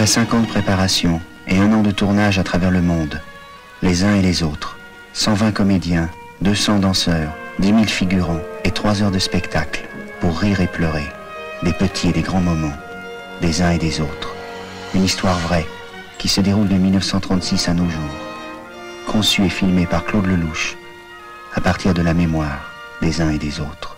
Après 5 ans de préparation et 1 an de tournage à travers le monde, les uns et les autres, 120 comédiens, 200 danseurs, 10 000 figurants et 3 heures de spectacle pour rire et pleurer, des petits et des grands moments, des uns et des autres. Une histoire vraie qui se déroule de 1936 à nos jours, conçue et filmée par Claude Lelouch à partir de la mémoire des uns et des autres.